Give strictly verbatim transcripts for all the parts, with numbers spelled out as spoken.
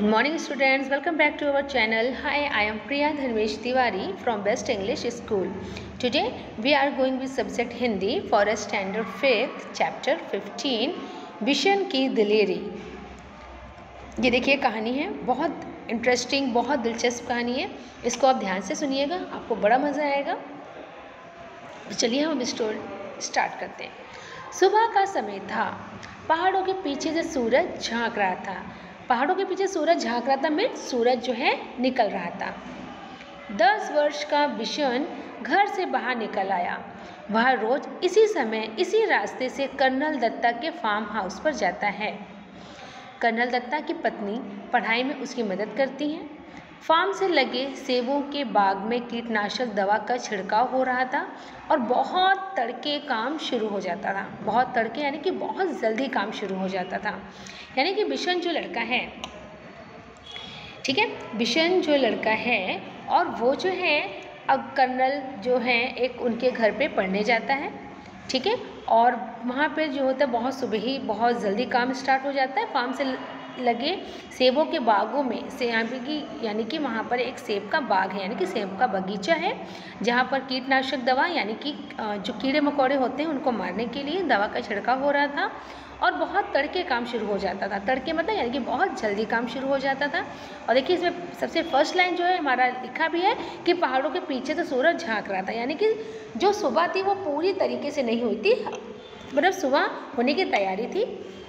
Good morning students, welcome back to our channel. Hi, I am Priya Dhanvesh Tiwari from Best English School. Today we are going with subject Hindi for a standard fifth chapter fifteen Bishan की दिलेरी। ये देखिए कहानी है, बहुत interesting, बहुत दिलचस्प कहानी है। इसको आप ध्यान से सुनिएगा, आपको बड़ा मज़ा आएगा। चलिए हम स्टोरी स्टार्ट करते हैं। सुबह का समय था, पहाड़ों के पीछे से सूरज झांक रहा था। पहाड़ों के पीछे सूरज झांक रहा था मीन्स सूरज जो है निकल रहा था। दस वर्ष का बिशन घर से बाहर निकल आया। वह रोज इसी समय इसी रास्ते से कर्नल दत्ता के फार्म हाउस पर जाता है। कर्नल दत्ता की पत्नी पढ़ाई में उसकी मदद करती हैं। फार्म से लगे सेबों के बाग में कीटनाशक दवा का छिड़काव हो रहा था और बहुत तड़के काम शुरू हो जाता था। बहुत तड़के यानी कि बहुत जल्दी काम शुरू हो जाता था। यानी कि बिशन जो लड़का है, ठीक है, बिशन जो लड़का है और वो जो है अब कर्नल जो है एक उनके घर पे पढ़ने जाता है, ठीक है, और वहाँ पे जो होता है बहुत सुबह ही बहुत जल्दी काम स्टार्ट हो जाता है। फार्म से लगे सेबों के बागों में से यहाँ पे कि यानी कि वहाँ पर एक सेब का बाग है, यानी कि सेब का बगीचा है, जहाँ पर कीटनाशक दवा यानी कि जो कीड़े मकोड़े होते हैं उनको मारने के लिए दवा का छिड़काव हो रहा था और बहुत तड़के काम शुरू हो जाता था। तड़के मतलब यानी कि बहुत जल्दी काम शुरू हो जाता था। और देखिए इसमें सबसे फर्स्ट लाइन जो है हमारा लिखा भी है कि पहाड़ों के पीछे तो सूरज झांक रहा था, यानी कि जो सुबह थी वो पूरी तरीके से नहीं हुई थी, मतलब सुबह होने की तैयारी थी।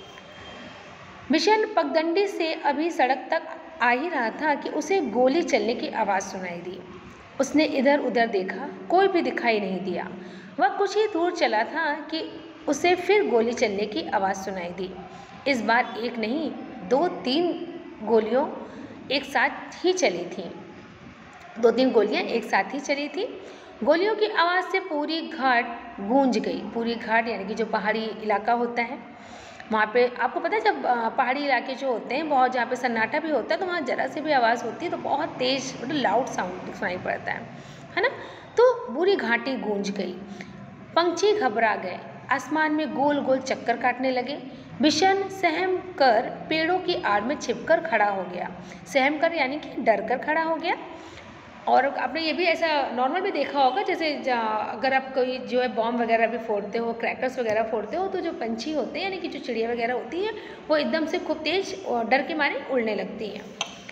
बिशन पगडंडी से अभी सड़क तक आ ही रहा था कि उसे गोली चलने की आवाज़ सुनाई दी। उसने इधर उधर देखा, कोई भी दिखाई नहीं दिया। वह कुछ ही दूर चला था कि उसे फिर गोली चलने की आवाज़ सुनाई दी। इस बार एक नहीं दो तीन गोलियों एक साथ ही चली थीं। दो तीन गोलियां एक साथ ही चली थी। गोलियों की आवाज़ से पूरी घाट गूंज गई। पूरी घाट यानी कि जो पहाड़ी इलाका होता है वहाँ पे आपको पता है जब पहाड़ी इलाके जो होते हैं बहुत जहाँ पे सन्नाटा भी होता है तो वहाँ ज़रा सी भी आवाज़ होती है तो बहुत तेज़ मतलब लाउड साउंड सुनाई पड़ता है है ना। तो पूरी घाटी गूंज गई। पंछी घबरा गए, आसमान में गोल गोल चक्कर काटने लगे। बिशन सहम कर पेड़ों की आड़ में छिपकर खड़ा हो गया। सहम कर यानी कि डर कर खड़ा हो गया। और आपने ये भी ऐसा नॉर्मल भी देखा होगा, जैसे अगर आप कोई जो है बॉम्ब वगैरह भी फोड़ते हो, क्रैकर्स वगैरह फोड़ते हो, तो जो पंछी होते हैं यानी कि जो चिड़िया वगैरह होती हैं वो एकदम से खूब तेज और डर के मारे उड़ने लगती हैं।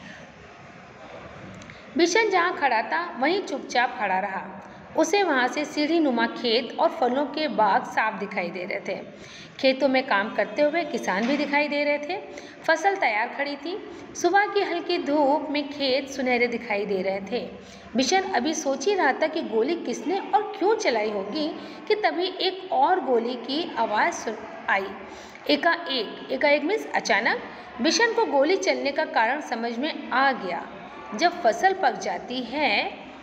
बिशन जहाँ खड़ा था वहीं चुपचाप खड़ा रहा। उसे वहाँ से सीढ़ी नुमा खेत और फलों के बाग साफ दिखाई दे रहे थे। खेतों में काम करते हुए किसान भी दिखाई दे रहे थे। फसल तैयार खड़ी थी। सुबह की हल्की धूप में खेत सुनहरे दिखाई दे रहे थे। बिशन अभी सोच ही रहा था कि गोली किसने और क्यों चलाई होगी कि तभी एक और गोली की आवाज़ आई। एकाएक एकाएक मीन्स अचानक बिशन को गोली चलने का कारण समझ में आ गया। जब फसल पक जाती है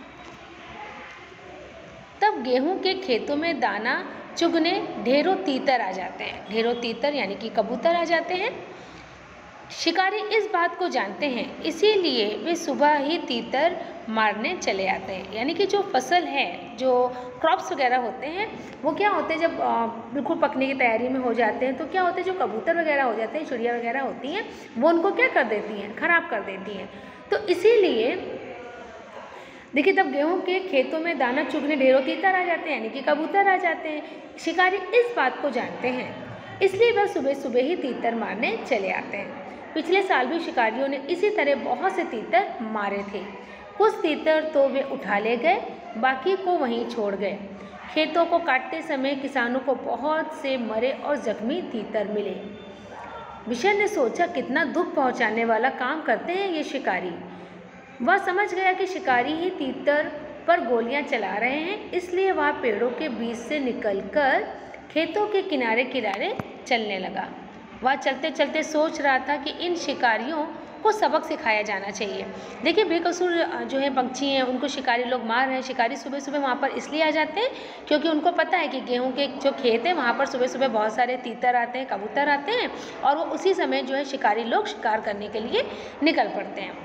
तब गेहूं के खेतों में दाना चुगने ढेरों तीतर आ जाते हैं। ढेरों तीतर यानी कि कबूतर आ जाते हैं। शिकारी इस बात को जानते हैं, इसीलिए वे सुबह ही तीतर मारने चले आते हैं। यानी कि जो फसल है, जो क्रॉप्स वगैरह होते हैं वो क्या होते हैं जब बिल्कुल पकने की तैयारी में हो जाते हैं तो क्या होते हैं जो कबूतर वगैरह हो जाते हैं, चिड़िया वगैरह होती हैं, वो उनको क्या कर देती हैं, ख़राब कर देती हैं। तो इसीलिए देखिए तब गेहूं के खेतों में दाना चुगने ढेरों तीतर आ जाते हैं, यानी कि कबूतर आ जाते हैं। शिकारी इस बात को जानते हैं, इसलिए वह सुबह सुबह ही तीतर मारने चले आते हैं। पिछले साल भी शिकारियों ने इसी तरह बहुत से तीतर मारे थे। कुछ तीतर तो वे उठा ले गए, बाकी को वहीं छोड़ गए। खेतों को काटते समय किसानों को बहुत से मरे और जख्मी तीतर मिले। बिशन ने सोचा कितना दुख पहुँचाने वाला काम करते हैं ये शिकारी। वह समझ गया कि शिकारी ही तीतर पर गोलियां चला रहे हैं, इसलिए वह पेड़ों के बीच से निकलकर खेतों के किनारे किनारे चलने लगा। वह चलते चलते सोच रहा था कि इन शिकारियों को सबक सिखाया जाना चाहिए। देखिए बेकसूर जो है पंछी हैं उनको शिकारी लोग मार रहे हैं। शिकारी सुबह सुबह वहाँ पर इसलिए आ जाते हैं क्योंकि उनको पता है कि गेहूं के जो खेत है वहाँ पर सुबह सुबह बहुत सारे तीतर आते हैं, कबूतर आते हैं और वो उसी समय जो है शिकारी लोग शिकार करने के लिए निकल पड़ते हैं।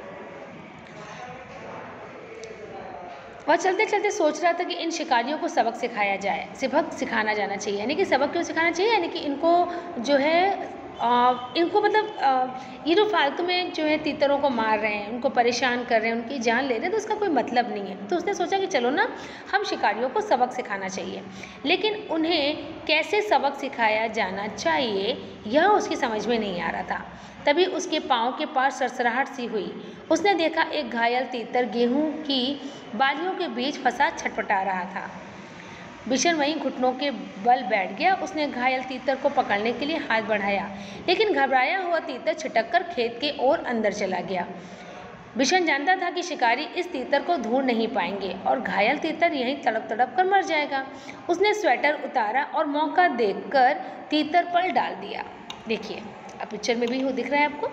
वह चलते चलते सोच रहा था कि इन शिकारियों को सबक सिखाया जाए, सबक सिखाना जाना चाहिए। यानी कि सबक क्यों सिखाना चाहिए, यानी कि इनको जो है आ, इनको मतलब आ, ये जो फालतू में जो है तीतरों को मार रहे हैं, उनको परेशान कर रहे हैं, उनकी जान ले रहे हैं, तो उसका कोई मतलब नहीं है। तो उसने सोचा कि चलो ना हम शिकारियों को सबक सिखाना चाहिए, लेकिन उन्हें कैसे सबक सिखाया जाना चाहिए यह उसकी समझ में नहीं आ रहा था। तभी उसके पाँव के पास सरसराहट सी हुई। उसने देखा एक घायल तीतर गेहूं की बालियों के बीच फंसा छटपटा रहा था। बिशन वहीं घुटनों के बल बैठ गया। उसने घायल तीतर को पकड़ने के लिए हाथ बढ़ाया, लेकिन घबराया हुआ तीतर छिटक कर खेत के ओर अंदर चला गया। बिशन जानता था कि शिकारी इस तीतर को ढूंढ नहीं पाएंगे और घायल तीतर यहीं तड़प तड़प कर मर जाएगा। उसने स्वेटर उतारा और मौका देखकर तीतर पर डाल दिया। देखिए अब पिक्चर में भी वो दिख रहा है आपको।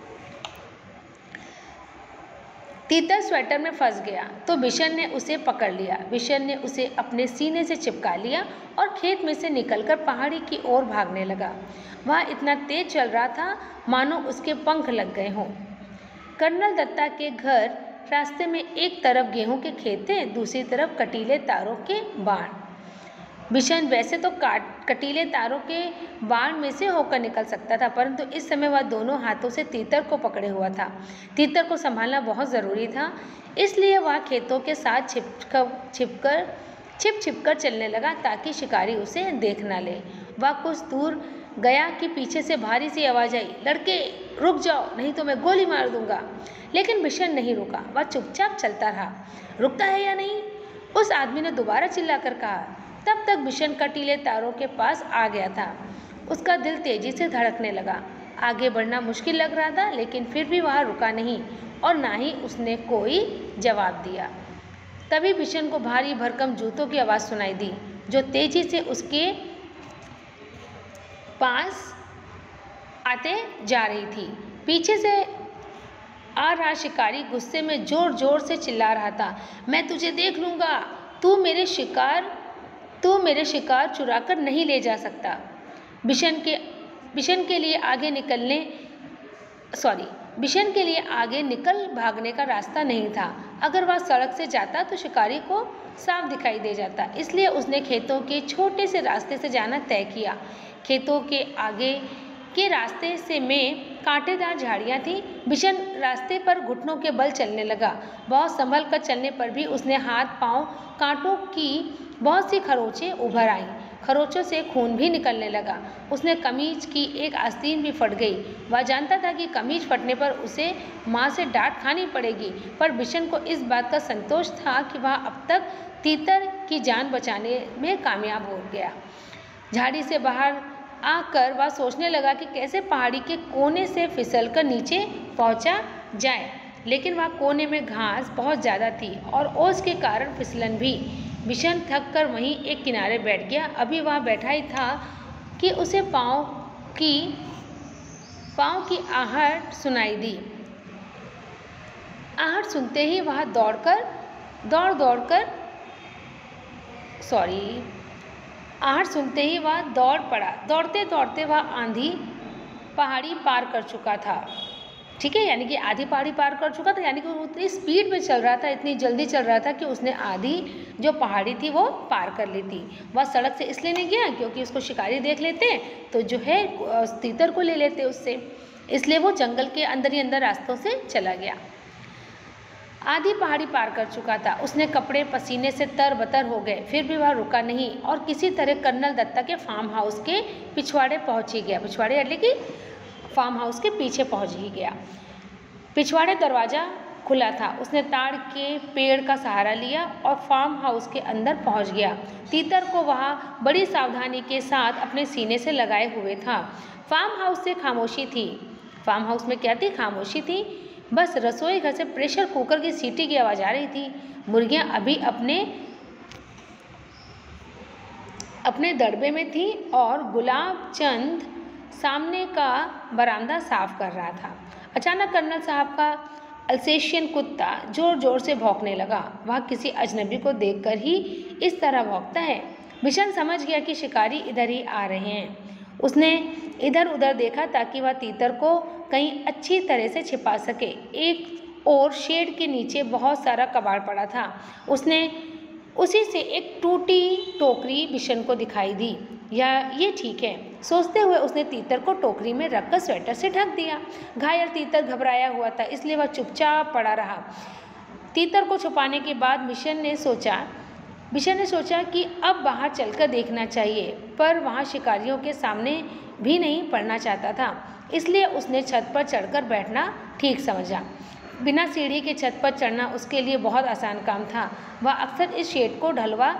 तीतर स्वेटर में फंस गया तो बिशन ने उसे पकड़ लिया। बिशन ने उसे अपने सीने से चिपका लिया और खेत में से निकलकर पहाड़ी की ओर भागने लगा। वह इतना तेज चल रहा था मानो उसके पंख लग गए हों। कर्नल दत्ता के घर रास्ते में एक तरफ गेहूं के खेत थे, दूसरी तरफ कटीले तारों के बाण। बिशन वैसे तो काट कटीले तारों के बाण में से होकर निकल सकता था, परंतु इस समय वह दोनों हाथों से तीतर को पकड़े हुआ था। तीतर को संभालना बहुत ज़रूरी था, इसलिए वह खेतों के साथ छिपकर छिपकर छिप छिप कर चलने लगा ताकि शिकारी उसे देख न ले। वह कुछ दूर गया कि पीछे से भारी सी आवाज़ आई, लड़के रुक जाओ नहीं तो मैं गोली मार दूंगा। लेकिन बिशन नहीं रुका, वह चुपचाप चलता रहा। रुकता है या नहीं, उस आदमी ने दोबारा चिल्लाकर कहा। तब तक बिशन कटीले तारों के पास आ गया था। उसका दिल तेजी से धड़कने लगा। आगे बढ़ना मुश्किल लग रहा था, लेकिन फिर भी वह रुका नहीं और ना ही उसने कोई जवाब दिया। तभी बिशन को भारी भरकम जूतों की आवाज़ सुनाई दी, जो तेजी से उसके पास आते जा रही थी। पीछे से आ रहा शिकारी गुस्से में जोर जोर से चिल्ला रहा था, मैं तुझे देख लूँगा, तू मेरे शिकार तू मेरे शिकार चुरा कर नहीं ले जा सकता। बिशन के बिशन के लिए आगे निकलने सॉरी बिशन के लिए आगे निकल भागने का रास्ता नहीं था। अगर वह सड़क से जाता तो शिकारी को साफ दिखाई दे जाता, इसलिए उसने खेतों के छोटे से रास्ते से जाना तय किया। खेतों के आगे के रास्ते से में कांटेदार झाड़ियाँ थीं। बिशन रास्ते पर घुटनों के बल चलने लगा। बहुत संभल कर चलने पर भी उसने हाथ पांव कांटों की बहुत सी खरोंचें उभर आईं। खरोंचों से खून भी निकलने लगा। उसने कमीज की एक आस्तीन भी फट गई। वह जानता था कि कमीज फटने पर उसे माँ से डांट खानी पड़ेगी, पर बिशन को इस बात का संतोष था कि वह अब तक तीतर की जान बचाने में कामयाब हो गया। झाड़ी से बाहर आकर वह सोचने लगा कि कैसे पहाड़ी के कोने से फिसल कर नीचे पहुंचा जाए, लेकिन वह कोने में घास बहुत ज़्यादा थी और ओस के कारण फिसलन भी। बिशन थक कर वहीं एक किनारे बैठ गया। अभी वह बैठा ही था कि उसे पाँव की पाँव की आहट सुनाई दी। आहट सुनते ही वह दौड़कर दौड़ दौड़कर सॉरी आहट सुनते ही वह दौड़ पड़ा। दौड़ते दौड़ते वह आंधी पहाड़ी पार कर चुका था। ठीक है, यानी कि आधी पहाड़ी पार कर चुका था, यानी कि वो उतनी स्पीड में चल रहा था, इतनी जल्दी चल रहा था कि उसने आधी जो पहाड़ी थी वो पार कर ली थी। वह सड़क से इसलिए नहीं गया क्योंकि उसको शिकारी देख लेते तो जो है तीतर को ले लेते उससे, इसलिए वो जंगल के अंदर ही अंदर रास्तों से चला गया। आधी पहाड़ी पार कर चुका था। उसने कपड़े पसीने से तरबतर हो गए, फिर भी वह रुका नहीं और किसी तरह कर्नल दत्ता के फार्म हाउस के पिछवाड़े पहुंच ही गया। पिछवाड़े यानी कि फार्म हाउस के पीछे पहुंच ही गया। पिछवाड़े दरवाज़ा खुला था। उसने ताड़ के पेड़ का सहारा लिया और फार्म हाउस के अंदर पहुंच गया। तीतर को वहाँ बड़ी सावधानी के साथ अपने सीने से लगाए हुए था। फार्म हाउस से खामोशी थी। फार्म हाउस में क्या थी? खामोशी थी। बस रसोई घर से प्रेशर कुकर की सीटी की आवाज़ आ रही थी। मुर्गियाँ अभी अपने अपने दड़बे में थी और गुलाब चंद सामने का बरामदा साफ कर रहा था। अचानक कर्नल साहब का अल्सेशियन कुत्ता जोर जोर से भौंकने लगा। वह किसी अजनबी को देखकर ही इस तरह भौंकता है। बिशन समझ गया कि शिकारी इधर ही आ रहे हैं। उसने इधर उधर देखा ताकि वह तीतर को कहीं अच्छी तरह से छिपा सके। एक और शेड के नीचे बहुत सारा कबाड़ पड़ा था। उसने उसी से एक टूटी टोकरी बिशन को दिखाई दी। या ये ठीक है। सोचते हुए उसने तीतर को टोकरी में रखकर स्वेटर से ढक दिया। घायल तीतर घबराया हुआ था, इसलिए वह चुपचाप पड़ा रहा। तीतर को छुपाने के बाद मिशन ने सोचा मिशन ने सोचा कि अब बाहर चलकर देखना चाहिए, पर वहाँ शिकारियों के सामने भी नहीं पड़ना चाहता था, इसलिए उसने छत पर चढ़कर बैठना ठीक समझा। बिना सीढ़ी के छत पर चढ़ना उसके लिए बहुत आसान काम था। वह अक्सर इस शेड को ढलवा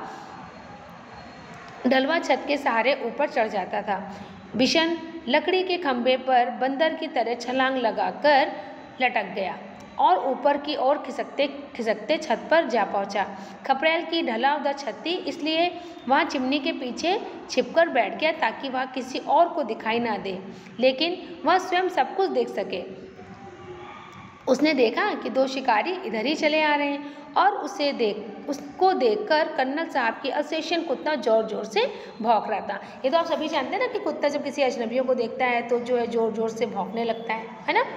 ढलवा छत के सहारे ऊपर चढ़ जाता था। बिशन लकड़ी के खंभे पर बंदर की तरह छलांग लगाकर लटक गया और ऊपर की ओर खिसकते खिसकते छत पर जा पहुंचा। खपरेल की ढलावदार छत थी, इसलिए वहाँ चिमनी के पीछे छिपकर बैठ गया ताकि वह किसी और को दिखाई ना दे, लेकिन वह स्वयं सब कुछ देख सके। उसने देखा कि दो शिकारी इधर ही चले आ रहे हैं और उसे देख उसको देखकर कर्नल साहब की अल्सेशियन कुत्ता जोर जोर से भौंक रहा था। ये तो आप सभी जानते हैं ना कि कुत्ता जब किसी अजनबियों को देखता है तो जो है जोर जोर से भौंकने लगता है, है ना।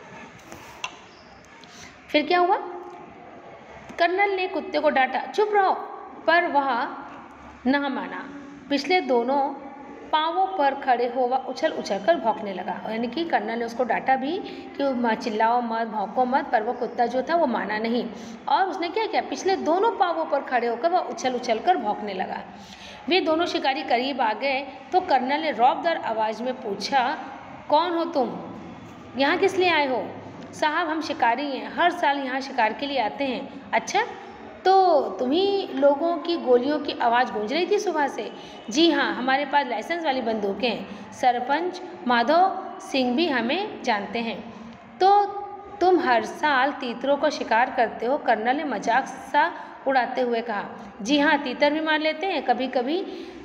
फिर क्या हुआ? कर्नल ने कुत्ते को डांटा, चुप रहो, पर वह न माना। पिछले दोनों पांवों पर खड़े हो वह उछल उछल कर भौंकने लगा। यानी कि कर्नल ने उसको डांटा भी कि चिल्लाओ मत, भौंको मत, पर वह कुत्ता जो था वो माना नहीं और उसने क्या किया, पिछले दोनों पांवों पर खड़े होकर वह उछल उछल कर भौंकने लगा। वे दोनों शिकारी करीब आ गए तो कर्नल ने रौबदार आवाज़ में पूछा, कौन हो तुम? यहाँ किस लिए आए हो? साहब, हम शिकारी हैं, हर साल यहाँ शिकार के लिए आते हैं। अच्छा, तो तुम्ही लोगों की गोलियों की आवाज़ गूंज रही थी सुबह से? जी हाँ, हमारे पास लाइसेंस वाली बंदूकें हैं। सरपंच माधव सिंह भी हमें जानते हैं। तो तुम हर साल तीतरों का शिकार करते हो? कर्नल ने मजाक सा उड़ाते हुए कहा। जी हाँ, तीतर भी मार लेते हैं कभी कभी।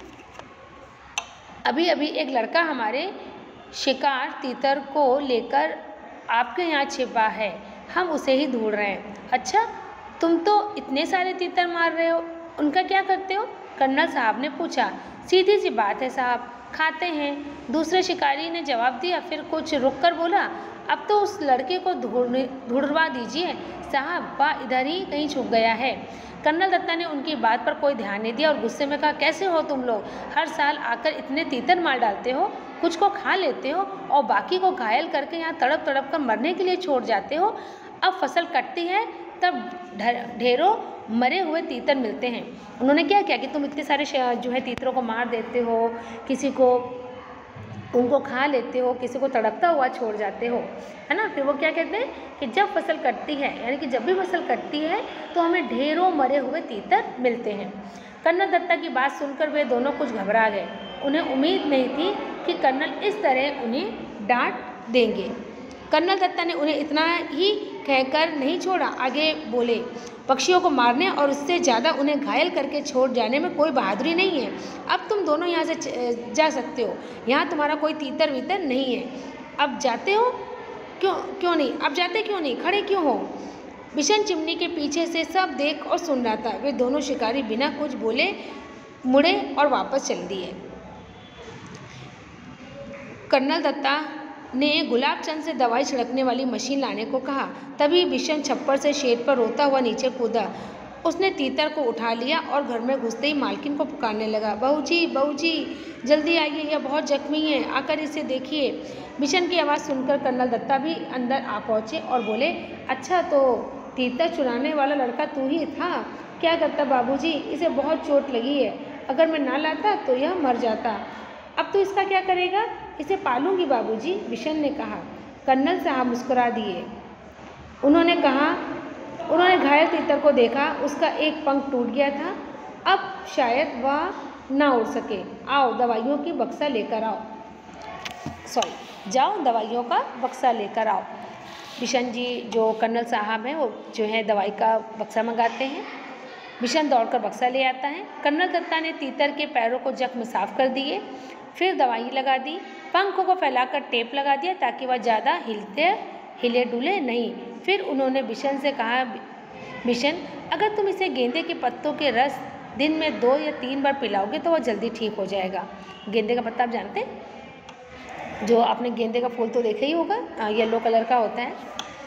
अभी अभी एक लड़का हमारे शिकार तीतर को लेकर आपके यहाँ छिपा है, हम उसे ही ढूंढ रहे हैं। अच्छा, तुम तो इतने सारे तीतर मार रहे हो, उनका क्या करते हो? कर्नल साहब ने पूछा। सीधी सी बात है साहब, खाते हैं। दूसरे शिकारी ने जवाब दिया, फिर कुछ रुक कर बोला, अब तो उस लड़के को ढूंढवा दीजिए साहब, वह इधर ही कहीं छुप गया है। कर्नल दत्ता ने उनकी बात पर कोई ध्यान नहीं दिया और गुस्से में कहा, कैसे हो तुम लोग? हर साल आकर इतने तीतर मार डालते हो, कुछ को खा लेते हो और बाकी को घायल करके यहाँ तड़प तड़प कर मरने के लिए छोड़ जाते हो। अब फसल कटती है तब ढेरों मरे हुए तीतर मिलते हैं। उन्होंने क्या किया कि तुम इतने सारे जो है तीतरों को मार देते हो, किसी को उनको खा लेते हो, किसी को तड़पता हुआ छोड़ जाते हो, है ना। फिर वो क्या कहते हैं कि जब फसल कटती है, यानी कि जब भी फसल कटती है तो हमें ढेरों मरे हुए तीतर मिलते हैं। कर्नल दत्ता की बात सुनकर वे दोनों कुछ घबरा गए। उन्हें उम्मीद नहीं थी कि कर्नल इस तरह उन्हें डांट देंगे। कर्नल दत्ता ने उन्हें इतना ही कहकर नहीं छोड़ा, आगे बोले, पक्षियों को मारने और उससे ज़्यादा उन्हें घायल करके छोड़ जाने में कोई बहादुरी नहीं है। अब तुम दोनों यहाँ से जा सकते हो, यहाँ तुम्हारा कोई तीतर वीतर नहीं है। अब जाते हो क्यों क्यों नहीं अब जाते क्यों नहीं खड़े क्यों हो? मिशन चिमनी के पीछे से सब देख और सुन रहा था। वे दोनों शिकारी बिना कुछ बोले मुड़े और वापस चल दिए। कर्नल दत्ता ने गुलाब चंद से दवाई छिड़कने वाली मशीन लाने को कहा। तभी बिशन छप्पर से शेड पर रोता हुआ नीचे कूदा। उसने तीतर को उठा लिया और घर में घुसते ही मालकिन को पुकारने लगा, बहू जी बहू जी जल्दी आइए, यह बहुत जख्मी है, आकर इसे देखिए। बिशन की आवाज़ सुनकर कर्नल दत्ता भी अंदर आ पहुँचे और बोले, अच्छा तो तीतर चुराने वाला लड़का तू ही था? क्या करता बाबूजी, इसे बहुत चोट लगी है, अगर मैं ना लाता तो यह मर जाता। अब तो इसका क्या करेगा? इसे पालूंगी बाबूजी, बिशन ने कहा। कर्नल साहब मुस्कुरा दिए। उन्होंने कहा उन्होंने घायल तीतर को देखा, उसका एक पंख टूट गया था, अब शायद वह ना उड़ सके। आओ दवाइयों की बक्सा लेकर आओ सॉरी जाओ दवाइयों का बक्सा लेकर आओ। बिशन जी जो कर्नल साहब हैं वो जो है दवाई का बक्सा मंगाते हैं। बिशन दौड़कर बक्सा ले आता है। कर्नल दत्ता ने तीतर के पैरों को जख्म साफ कर दिए, फिर दवाई लगा दी, पंखों को फैलाकर टेप लगा दिया ताकि वह ज़्यादा हिलते हिले डुले नहीं। फिर उन्होंने बिशन से कहा, बिशन अगर तुम इसे गेंदे के पत्तों के रस दिन में दो या तीन बार पिलाओगे तो वह जल्दी ठीक हो जाएगा। गेंदे का पत्ता आप जानते हैं, जो आपने गेंदे का फूल तो देखा ही होगा, येलो कलर का होता है।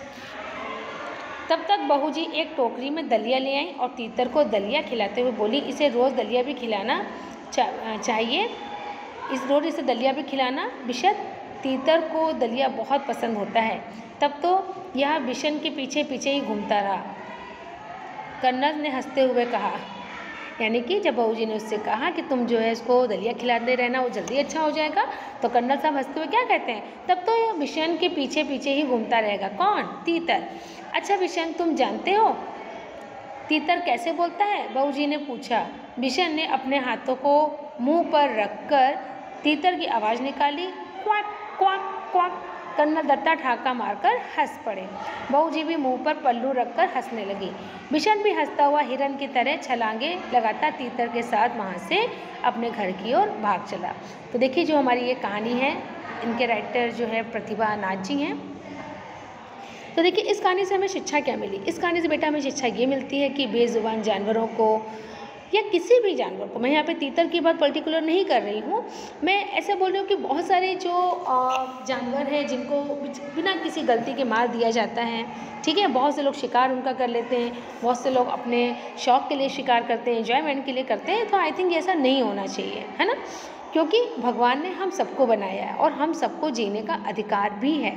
तब तक बहू जी एक टोकरी में दलिया ले आई और तीतर को दलिया खिलाते हुए बोली, इसे रोज़ दलिया भी खिलाना चा, चाहिए इस रोटी से दलिया भी खिलाना। बिशन, तीतर को दलिया बहुत पसंद होता है। तब तो यह बिशन के पीछे पीछे ही घूमता रहा। कर्नल ने हंसते हुए कहा, यानी कि जब बहू जी ने उससे कहा कि तुम जो है इसको दलिया खिलाते रहना, वो जल्दी अच्छा हो जाएगा, तो कर्नल साहब हंसते हुए क्या कहते हैं, तब तो यह बिशन के पीछे पीछे ही घूमता रहेगा। कौन? तीतर। अच्छा बिशन, तुम जानते हो तीतर कैसे बोलता है? बहू जी ने पूछा। बिशन ने अपने हाथों को मुंह पर रखकर तीतर की आवाज़ निकाली, quack quack quack. Colonel Datta ठाका मारकर हंस पड़े। बहू जी भी मुंह पर पल्लू रखकर हंसने लगी। बिशन भी हंसता हुआ हिरन की तरह छलांगे लगाता तीतर के साथ वहाँ से अपने घर की ओर भाग चला। तो देखिए जो हमारी ये कहानी है, इनके राइटर जो है प्रतिभा नाथ जी हैं। तो देखिए इस कहानी से हमें शिक्षा क्या मिली? इस कहानी से बेटा हमें शिक्षा ये मिलती है कि बेजुबान जानवरों को या किसी भी जानवर को, मैं यहाँ पे तीतर की बात पर्टिकुलर नहीं कर रही हूँ, मैं ऐसे बोल रही हूँ कि बहुत सारे जो जानवर हैं जिनको बिना किसी गलती के मार दिया जाता है, ठीक है। बहुत से लोग शिकार उनका कर लेते हैं, बहुत से लोग अपने शौक़ के लिए शिकार करते हैं, एंजॉयमेंट के लिए करते हैं। तो आई थिंक ऐसा नहीं होना चाहिए, है ना, क्योंकि भगवान ने हम सबको बनाया है और हम सबको जीने का अधिकार भी है।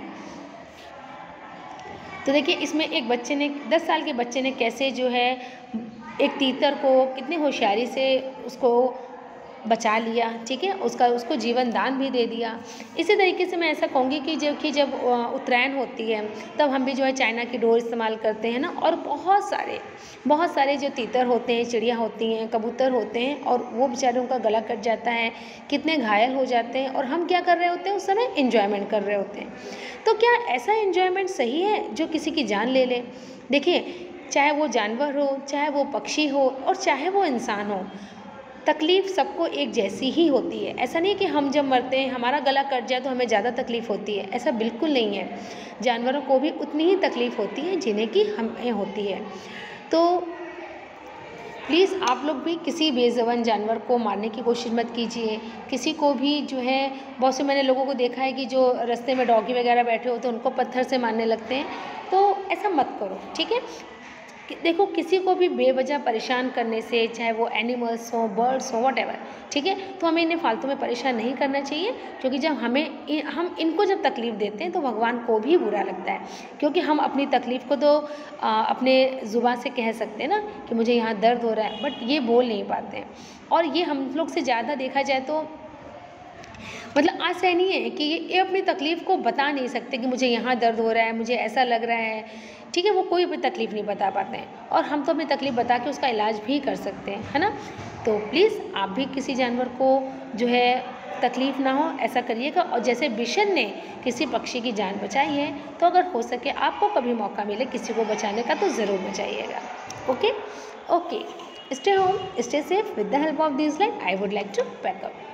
तो देखिए इसमें एक बच्चे ने, दस साल के बच्चे ने कैसे जो है एक तीतर को कितनी होशियारी से उसको बचा लिया, ठीक है, उसका उसको जीवन दान भी दे दिया। इसी तरीके से मैं ऐसा कहूँगी कि जब कि जब उत्तरायण होती है तब हम भी जो है चाइना की डोर इस्तेमाल करते हैं ना, और बहुत सारे बहुत सारे जो तीतर होते हैं, चिड़िया होती हैं, कबूतर होते हैं, और वो बेचारों का गला कट जाता है, कितने घायल हो जाते हैं, और हम क्या कर रहे होते हैं उस समय? एंजॉयमेंट कर रहे होते हैं। तो क्या ऐसा एंजॉयमेंट सही है जो किसी की जान ले ले? देखिए चाहे वो जानवर हो, चाहे वो पक्षी हो, और चाहे वो इंसान हो, तकलीफ़ सबको एक जैसी ही होती है। ऐसा नहीं कि हम जब मरते हैं हमारा गला कट जाए तो हमें ज़्यादा तकलीफ़ होती है, ऐसा बिल्कुल नहीं है। जानवरों को भी उतनी ही तकलीफ़ होती है जिन्हें कि हमें होती है। तो प्लीज़ आप लोग भी किसी बेज़ुबान जानवर को मारने की कोशिश मत कीजिए। किसी को भी जो है, बहुत से मैंने लोगों को देखा है कि जो रास्ते में डॉगी वगैरह बैठे होते हैं उनको पत्थर से मारने लगते हैं, तो ऐसा मत करो, ठीक है। देखो किसी को भी बेवजह परेशान करने से, चाहे वो एनिमल्स हों, बर्ड्स हों, व्हाटएवर, ठीक है, तो हमें इन्हें फालतू में परेशान नहीं करना चाहिए, क्योंकि जब हमें इन, हम इनको जब तकलीफ़ देते हैं तो भगवान को भी बुरा लगता है। क्योंकि हम अपनी तकलीफ़ को तो आ, अपने ज़ुबान से कह सकते हैं ना कि मुझे यहाँ दर्द हो रहा है, बट ये बोल नहीं पाते हैं। और ये हम लोग से ज़्यादा देखा जाए तो मतलब आज से नहीं है कि ये अपनी तकलीफ़ को बता नहीं सकते कि मुझे यहाँ दर्द हो रहा है, मुझे ऐसा लग रहा है, ठीक है, वो कोई भी तकलीफ़ नहीं बता पाते हैं, और हम तो अपनी तकलीफ़ बता के उसका इलाज भी कर सकते हैं, है ना। तो प्लीज़ आप भी किसी जानवर को जो है तकलीफ़ ना हो ऐसा करिएगा। और जैसे बिशन ने किसी पक्षी की जान बचाई है, तो अगर हो सके आपको कभी मौका मिले किसी को बचाने का तो ज़रूर बचाइएगा। Okay okay, stay home, stay safe. With the help of this light I would like to pack up.